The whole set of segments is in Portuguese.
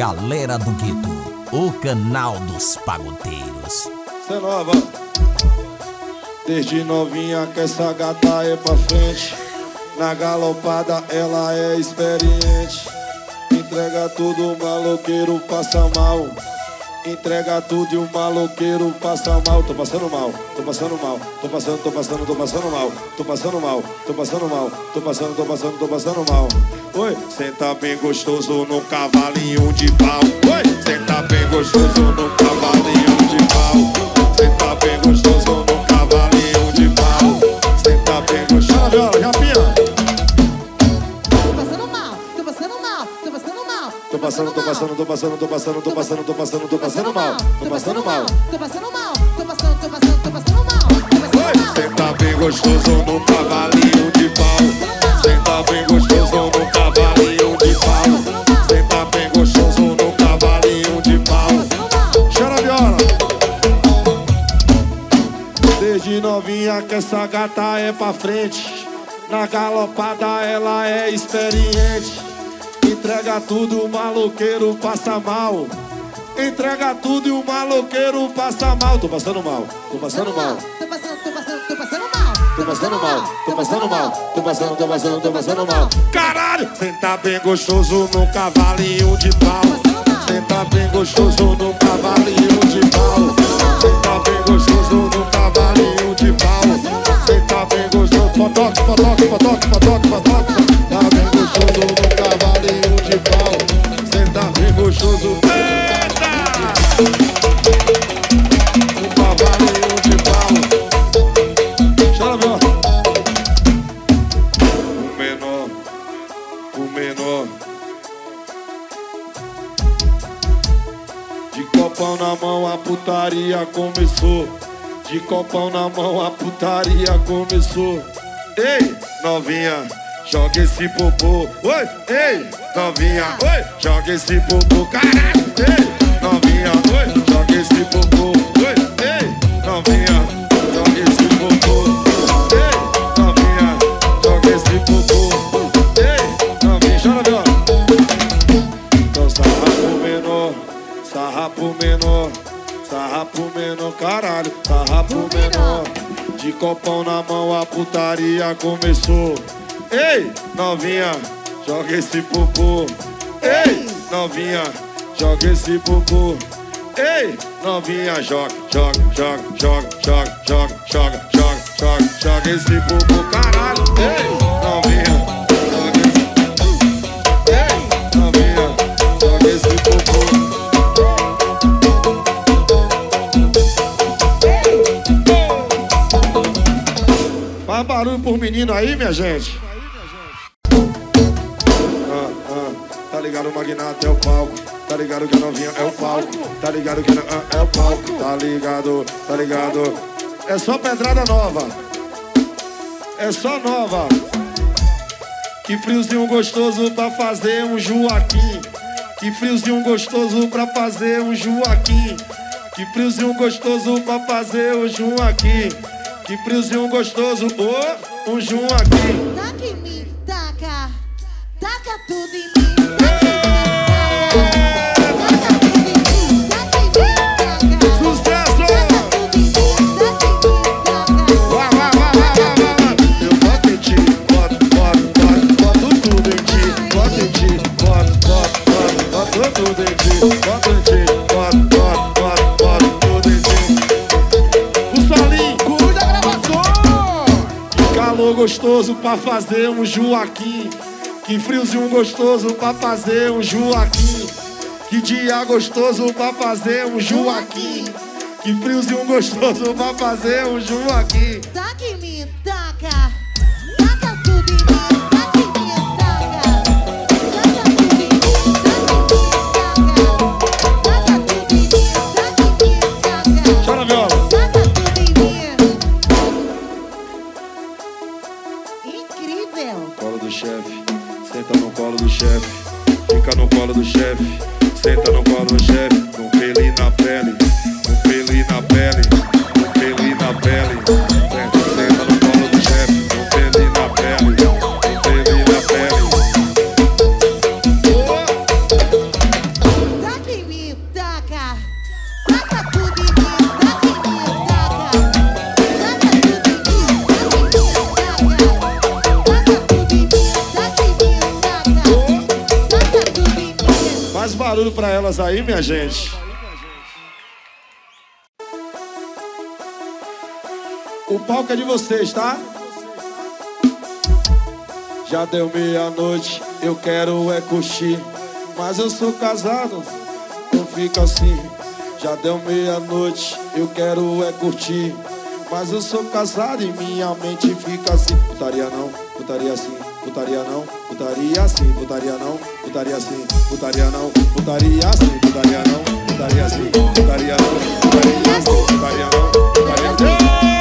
Galera do Gueto, o canal dos pagoteiros. Cê nova, desde novinha que essa gata é pra frente. Na galopada ela é experiente. Entrega tudo, o maloqueiro passa mal. Entrega tudo e o maloqueiro passa mal. Tô passando mal, tô passando mal. Tô passando mal. Tô passando mal, tô passando mal. Tô passando mal. Oi, senta bem gostoso no cavalinho de pau. Oi, senta bem gostoso no cavalinho de pau. Senta bem gostoso no cavalinho de pau. Senta bem gostoso. Chama viola, Japinha. Tô passando mal, tô passando mal, tô passando mal. Tô passando mal. Tô passando mal. Senta bem gostoso no cavalinho de pau. Senta bem gostoso no cavalinho de pau. Senta bem gostoso no cavalinho de pau. Chora viola. Desde novinha que essa gata é pra frente. Na galopada ela é experiente. Entrega tudo, o maloqueiro passa mal. Entrega tudo e o maloqueiro passa mal. Tô passando mal, tô passando mal. Tô passando mal. Caralho! Senta bem gostoso no cavalinho de pau. Senta bem gostoso no cavalinho de pau. Senta bem gostoso no cavalinho de pau. Senta bem gostoso. Potoque. Tá bem gostoso no cavalinho de pau. Senta bem gostoso. Eita! No cavalinho de pau. Chora, meu. O menor. De copão na mão a putaria começou. De copão na mão a putaria começou. Ei, novinha, joga esse popô. Oi, ei, novinha, oi, joga esse popô. Caralho, ei, novinha, oi, joga esse popô. Oi, ei, novinha, joga esse popô. Ei, novinha, joga esse popô. Ei, novinha, chora, viola. Então sarrapo menor, caralho, sarrapo menor. De copão na mão a putaria começou. Ei, novinha, joga esse popô. Ei, novinha, joga esse popô. Ei, novinha, joga esse popô, caralho. Ei, novinha, joga esse popô. Ei, novinha, joga esse popô. Faz barulho por menino aí, minha gente. Tá ligado, o magnata é o palco. Tá ligado que a novinha é o palco. Tá ligado que é o palco. Tá ligado. É só pedrada nova. É só nova. Que friozinho gostoso pra fazer um Joaquim. Que friozinho gostoso pra fazer um Joaquim. Que friozinho gostoso pra fazer um Joaquim. Que friozinho gostoso, um Joaquim. Taca em mim, taca tudo em mim. Sucesso! Vai. Eu boto em ti, boto tudo em ti. Boto em ti, boto tudo em ti. Boto em ti, boto tudo em ti. O solinho, cuida da gravação. Que calor gostoso pra fazer um Joaquim. Que friozinho gostoso pra fazer um Joaquim. Que dia gostoso pra fazer um Joaquim. Que friozinho gostoso pra fazer um Joaquim. Taca em mim, taca tudo em mim. Taca em mim, taca tudo em mim. Taca tudo em mim. Chora, viola. Taca tudo em mim. Incrível. Colo do chefe, senta no colo do chefe. Fica no colo do chefe, senta no colo do chefe. Com pele na pele, com pele na pele, com pele na pele. Senta no colo do chefe, com pele na pele, com pele na pele. barulho pra elas aí, minha gente. O palco é de vocês, tá? Já deu meia-noite, eu quero é curtir, mas eu sou casado, não fica assim. Já deu meia-noite, eu quero é curtir, mas eu sou casado e minha mente fica assim. Putaria não, putaria sim, putaria não, putaria sim, putaria não, putaria sim, putaria não, putaria sim, putaria não, putaria sim, putaria não, putaria sim, putaria não, putaria sim,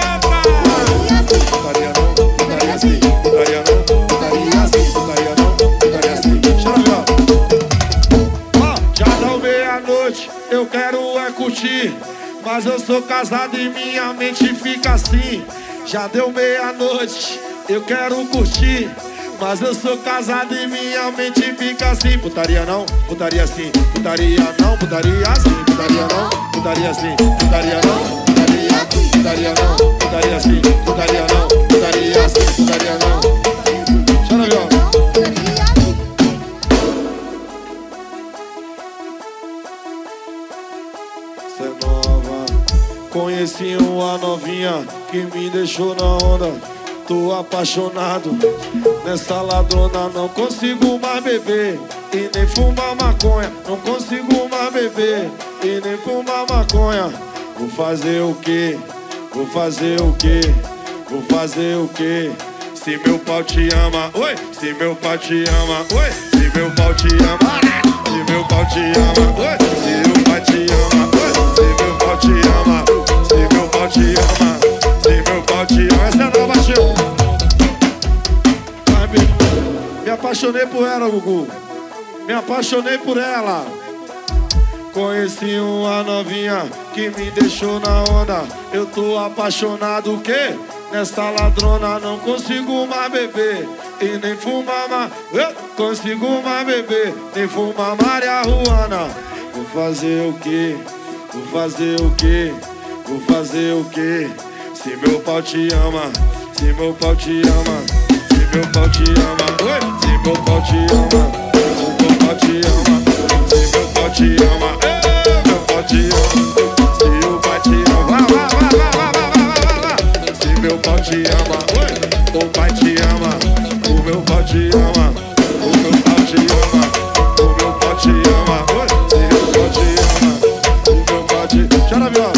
putaria não, putaria sim, putaria não, putaria sim, putaria não, putaria sim. Chama, ó, já deu meia-noite, eu quero é curtir, mas eu sou casado e minha mente fica assim. Já deu meia-noite, eu quero curtir, mas eu sou casado e minha mente fica assim. Putaria não, putaria sim, putaria não, putaria sim, putaria não, putaria sim, putaria não, putaria, putaria não, putaria sim, putaria não, putaria sim, putaria não. Chama, viu? Cê é nova. Conheci uma novinha que me deixou na onda. Tô apaixonado nessa ladrona, não consigo mais beber e nem fumar maconha. Não consigo mais beber e nem fumar maconha. Vou fazer o quê? Vou fazer o quê? Vou fazer o quê? Se meu pau te ama, oi! Se meu pau te ama, oi! Se meu pau te ama, se meu pau te ama, oi! Se meu pai te ama, oi! Se meu pau te ama, se meu pau te ama, se meu pau te ama. Essa é a nova show. Me apaixonei por ela, Gugu. Me apaixonei por ela. Conheci uma novinha que me deixou na onda. Eu tô apaixonado, o quê? Nessa ladrona, não consigo mais beber e nem fumar mais. Eu consigo mais beber, nem fumar marihuana. Vou fazer o quê? Vou fazer o quê? Vou fazer o quê? Se meu pau te ama, se meu pau te ama, se meu pau te ama, oi! Se meu pau te ama, se meu pau te ama, se meu pau te ama, meu pau te ama, se o pai te ama, se meu pau te ama, oi! O pai te ama, o meu pau te ama, o meu pau te ama, o meu pau te ama, oi! Se meu pau te ama, o meu pau te ama. Chora, viola.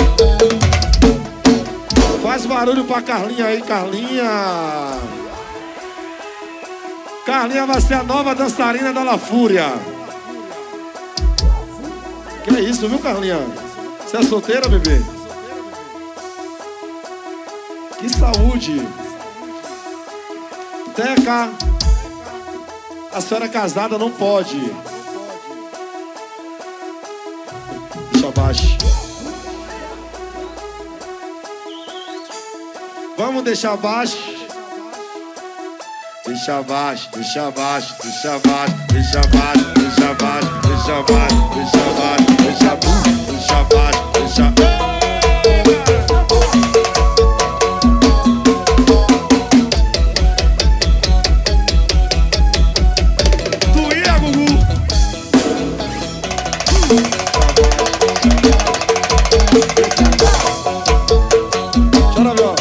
Faz barulho pra Carlinha aí, Carlinha. Carlinha vai ser a nova dançarina da La Fúria. Que é isso, viu, Carlinha? Você é solteira, bebê? Que saúde. Teca, a senhora é casada, não pode. Deixa abaixo. Vamos deixar abaixo. Deixa abaixo, deixa abaixo, deixa abaixo, deixa abaixo, deixa abaixo, deixa abaixo, deixa abaixo, deixa abaixo, deixa abaixo, deixa abaixo. Tu ia, Gugu? Chora, meu.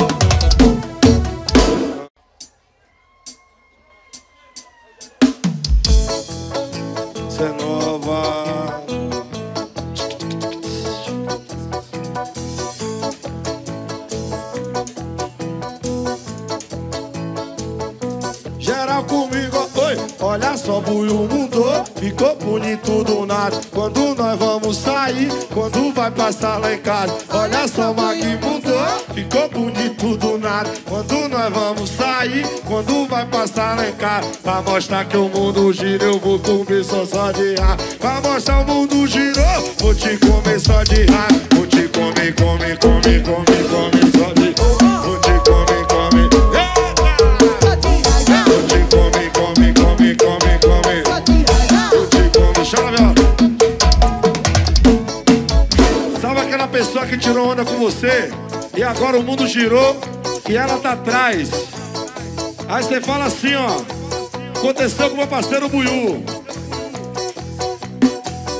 Cê é nova. Geral comigo, oi. Olha só, o buio mudou, ficou bonito do nada. Quando nós vamos sair, quando vai passar lá em casa. Olha só, Mag mudou, ficou bonito do nada. Quando nós vamos sair, quando vai passar lá em casa. Pra mostrar que o mundo gira, eu vou comer só de ar. Pra mostrar o mundo girou, vou te comer só de ar. Vou te comer, comer, comer, comer, comer só de ar. Vou te comer, comer. Vou te comer, comer, comer, comer, comer. Vou te comer, chora, meu. Sabe aquela pessoa que tirou onda com você e agora o mundo girou e ela tá atrás? Aí você fala assim, ó. Aconteceu com meu parceiro Buiú.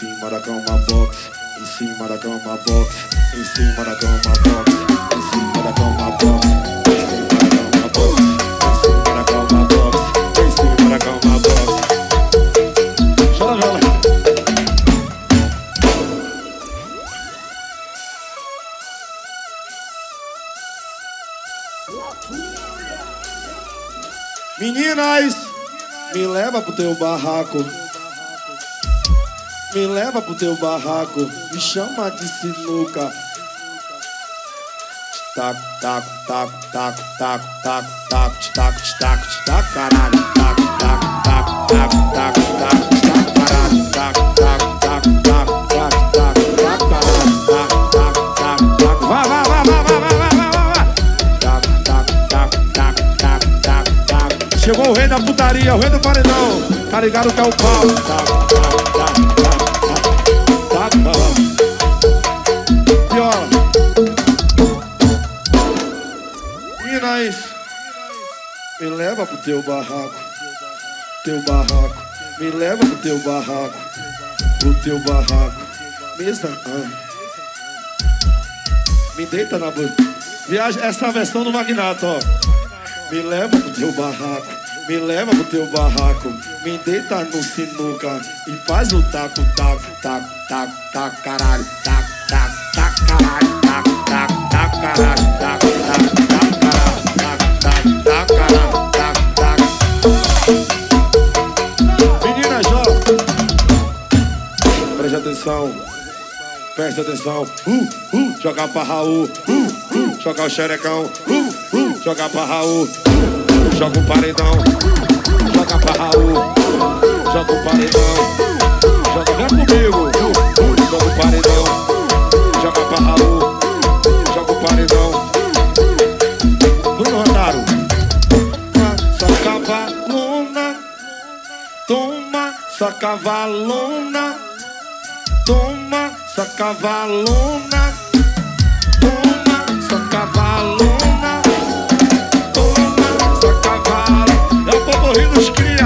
cima da cama box, em cima da cama box, em cima da cama box, em cima da cama box, em cima da cama box, em cima da cama box, em cima da cama box. Chora vela. Meninas, me leva pro teu barraco. Me leva pro teu barraco, me chama de sinuca. Taco, taco, taco, taco, taco, taco, taco, taco, taco, taco, caralho. Taco, taco, taco, taco, taco, taco, taco, caralho. Taco, taco, taco, taco, taco, taco, taco, caralho. Taco, taco, taco, taco, vai, vai, vai, vai, vai, vai, vai, vai. Taco, taco, taco, taco, taco, taco, taco. Chegou o rei da putaria, o rei do paredão. Tá ligado que é o pau. Taco, taco, taco, taco. Viola. Meninas, me leva pro teu barraco, teu barraco. Me leva pro teu barraco, pro teu barraco. Mesa, me deita na boca. Viagem, essa é a versão do Magnato, ó. Me leva pro teu barraco, me leva pro teu barraco. Me deita no sinuca e faz o taco, taco, taco, taco, taco, caralho. Taco, taco, taco, caralho. Taco, taco, taco, caralho. Taco, taco, taco, caralho. Taco, taco, taco, caralho. Taco, taco. Meninas, ó, preste atenção, preste atenção. Jogar pra Raul, jogar o xerecão, jogar pra Raul, joga o paredão. Joga pra Raul, joga o paredão. Joga, vem comigo. Joga o paredão. Joga pra Raul, joga o paredão. Bruno Rotaro. Só cavalona, toma, só cavalona. Toma, só cavalona. Toma, só cavalona. Toma, só cavalona. É o povo rindo dos cria.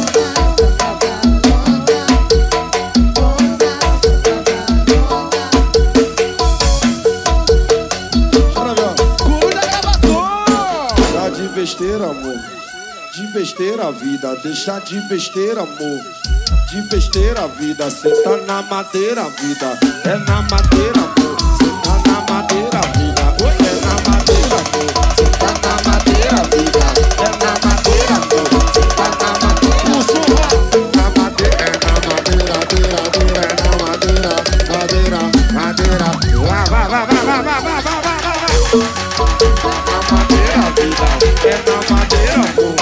Cuida, gravação! Deixa de besteira, amor. De besteira a vida. Deixa de besteira, amor. De besteira a vida. Cê tá na madeira, vida. É na madeira, amor. Cê tá na madeira, vida. Oi, é na madeira, amor. Cê tá na madeira, vida. É na madeira, amor. Cê tá na madeira. Na madeira, é na madeira, madeira, é na madeira, madeira, madeira. Vai, vai, vai, vai, vai, vai, vai, vai, vai, vai. Na madeira, vida. É na madeira, amor.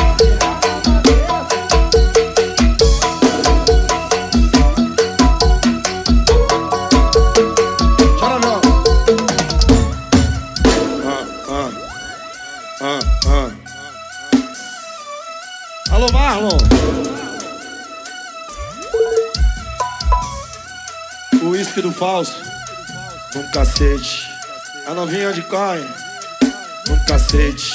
Alô, Marlon. O uísque do falso. Um cacete. A novinha de corre. Um cacete.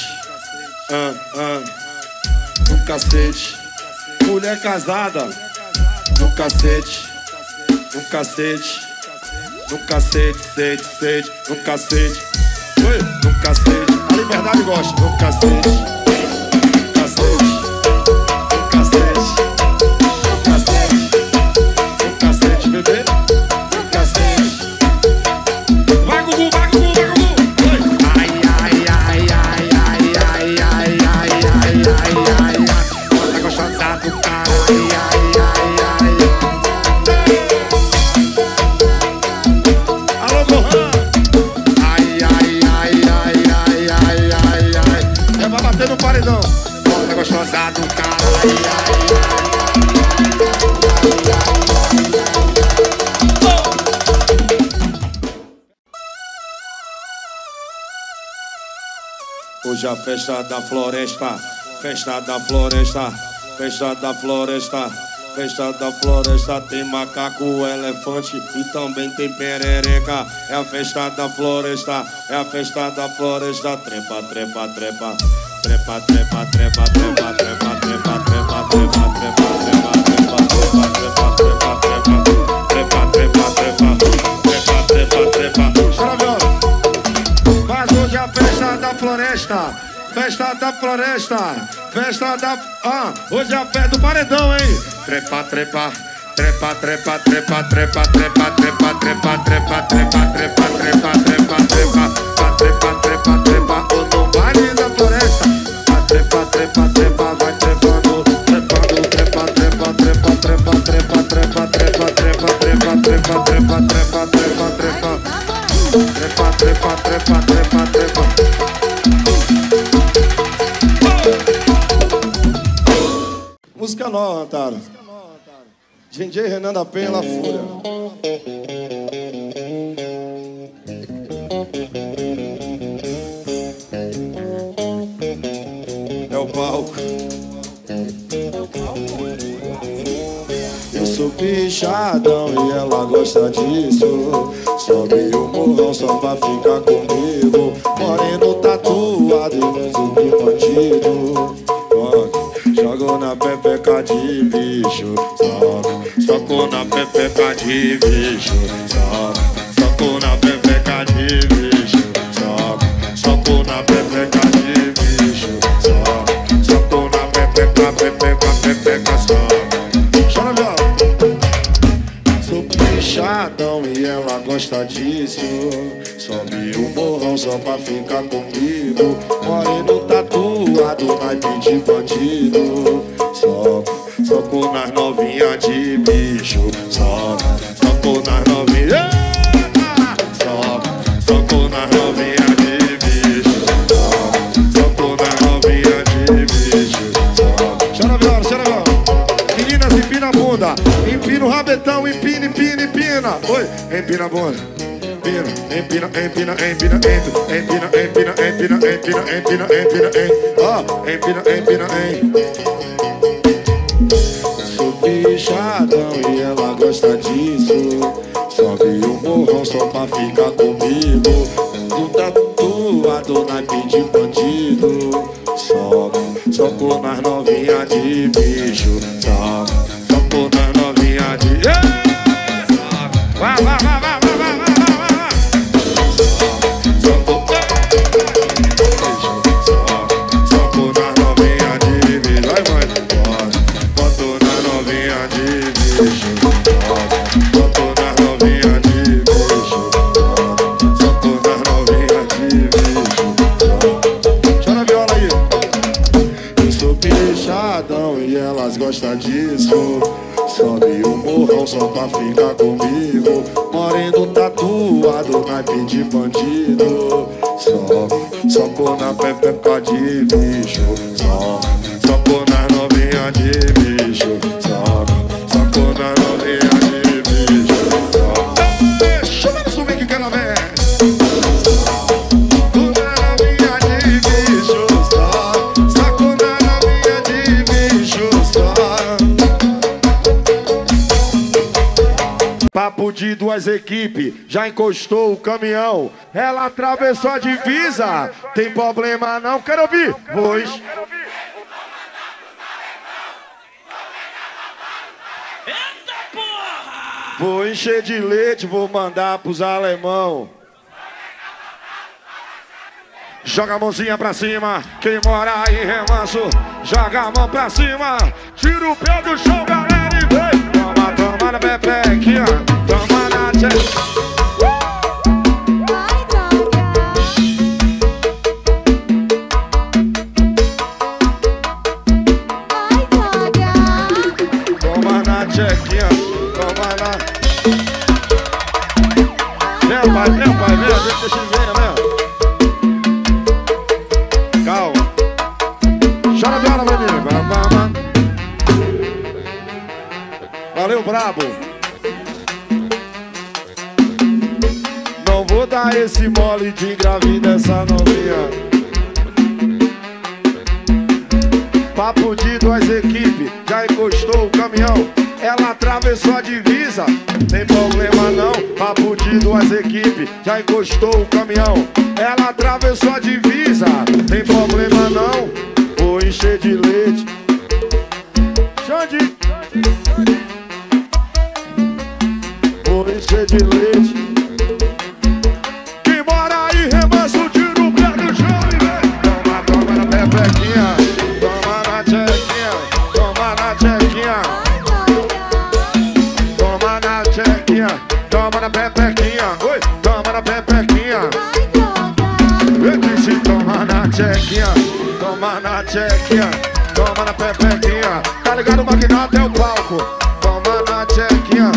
Um cacete. Mulher casada. Um cacete. Um cacete. Um cacete, sede, sede. Um cacete. Oi, um cacete. A liberdade gosta. Um cacete. Um cacete. Bebê, cacete. Vai, Gugu, vai, Gugu, vai, Gugu. Ai, ai, ai, ai, ai, ai, ai, ai, ai, ai, ai. Tá gostosa do cara. Ai, ai, ai, ai. Alô, Gohan. Ai, ai, ai, ai, ai, ai, ai, ai. É pra bater no paredão. Tá gostosa do cara. Ai, ai, ai. Hoje a festa da floresta, festa da floresta, festa da floresta, festa da floresta. Tem macaco, elefante e também tem perereca. É a festa da floresta, é a festa da floresta. Trepa, trepa, trepa, trepa, trepa, trepa, trepa, trepa, trepa, trepa, trepa, trepa, trepa, trepa, trepa, trepa, trepa, trepa, trepa, trepa. Festa da floresta, festa da... hoje é a festa do paredão, hein? Trepa, trepa, trepa, trepa, trepa, trepa, trepa, trepa, trepa, trepa, trepa, trepa, trepa, trepa, trepa, trepa, trepa, trepa, no baile da floresta. Trepa, trepa, trepa, vai trepando, trepando, trepa, trepa, trepa, trepa, trepa, trepa, trepa, trepa, trepa, trepa, trepa, trepa, trepa, trepa, trepa, trepa, trepa, trepa, trepa. Música nova, Antaro. DJ Renan da Penha, La Fúria. É o palco. Eu sou pichadão e ela gosta disso. Sobe o morrão só pra ficar comigo. Moreno tatuado e uso de bandido. Jogo na pepeca de bicho. Soco na pepeca de bicho. Soco na pepeca de bicho. Soco na pepeca de bicho. Soco na pepeca, pepeca, pepeca, soco. Chora, viola. Sou pichadão e ela gosta disso. Sobe o morrão só pra ficar comigo. Moreno tatuado, naipe de bandido. Soco nas novinhas de bicho. Soco nas novinhas. Soco nas novinhas de bicho. Soco nas novinhas de bicho. Chora viola, chora viola. Meninas, empina a bunda. Empina o rabetão, empina, empina, empina. Oi, empina a bunda. Empina, empina, empina, empina, empina, empina, empina, empina, empina, empina, empina, empina, empina. Sou pichadão e ela gosta disso. Sobe o morrão só pra ficar comigo. Do tatuado, naipe de bandido. Soco nas novinhas de bicho. Soco nas novinhas de... Vai, vai, vai, vai, vai, vai, vai. Gosta disso. Sobe o morrão só pra ficar comigo. Moreno tatuado, naipe de bandido. Soco na pepeca de bicho. Soco nas novinhas de bicho. Soco nas novinhas de bicho. Chama no swing que ela vem. Papo de duas equipes, já encostou o caminhão. Ela atravessou a divisa, tem problema não, quero ouvir. Pois. Eita porra! Vou encher de leite, vou mandar pros alemão. Joga a mãozinha pra cima, quem mora aí remanso, joga a mão pra cima, tira o pé do chão, galera, e vem. Toma, toma na pepequinha, toma na tcheca. Toma na tchequinha, toma na... Vem, pai, vem, deixa eu ver, né? Calma. Chora viola, menino. Valeu, brabo. Não vou dar esse mole de engravidar essa novinha. Papo de duas equipes, já encostou o caminhão. Ela atravessou a divisa, tem problema não. Papo de duas equipes, já encostou o caminhão. Ela atravessou a divisa, tem problema não. Vou encher de leite. Xande. Vou encher de leite. Quem mora aí remanso, tira o pé do chão e vem. Toma, toma na pé. tchequinha, toma na pepequinha. Tá ligado, magnata é o palco. Toma na tchequinha.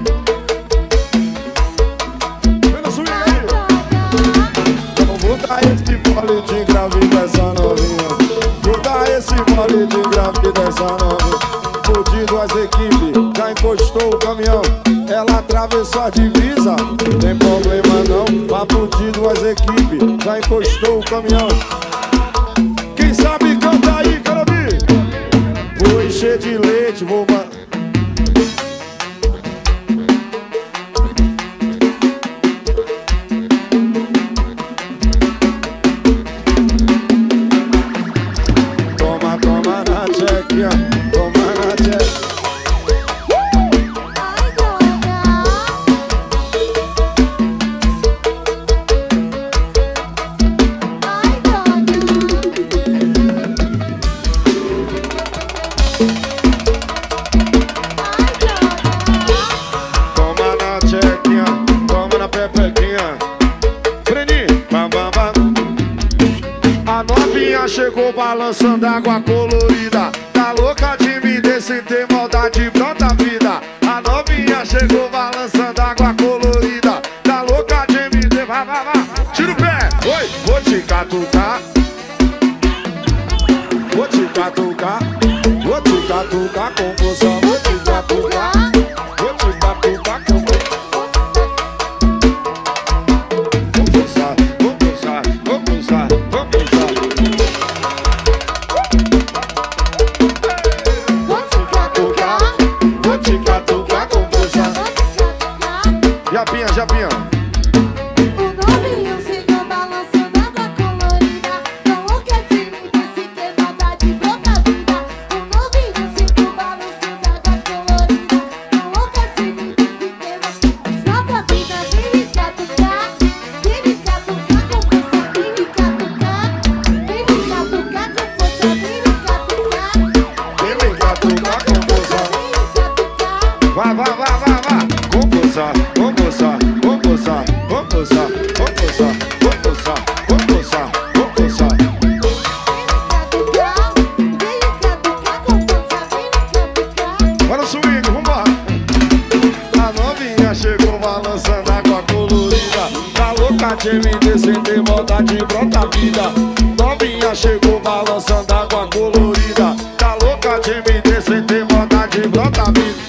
Pela swing aí. Vou dar esse mole de engravida essa novinha. Vou dar esse mole de engravida essa novinha. Fudido as equipes, já encostou o caminhão. Ela atravessou a divisa, tem problema não. Papo de duas equipes, já encostou o caminhão. Quem sabe canta aí, Carabi. Vou encher de leite, vou... Toma, toma na tchequinha, toma na tchequinha. Toma na tchequinha, toma na pepequinha. Freni, bam, bam, bam. A novinha chegou balançando água colorida. Tá louca de me descer, tem maldade, brota vida. A novinha chegou balançando água colorida. Tá louca de me descer, vai, vai, vai. Tira o pé, oi, vou te catucar. Vou te catucar. Vou te catucar com força, vou te catucar. Vou te catucar com força. Vou pulsar, vou pulsar, vou pulsar, vou pulsar. Vou te catucar, vou te catucar com força. Japinha, japinha. O novinho chegou balançando água colorida. Não louca de mim, desse que é maldade, brota vida. O novinho chegou balançando água colorida. Não louca de mim, desse que é brota vida. Vem me catucar com força. Vem me catucar com força. Vem me catucar. Vem me catucar com força. Vem me catucar. Vai, vai, vai, vai, vai. Com força, com força, com força, com força, com força, com força, com força, com força. Vem me catucar com força. Vem me catucar. Bora o swing, vambora. A novinha chegou balançando água colorida. Tá louca de me descer, tem maldade, brota vida. Novinha chegou balançando água colorida. Tá louca de me descer, tem maldade, brota vida.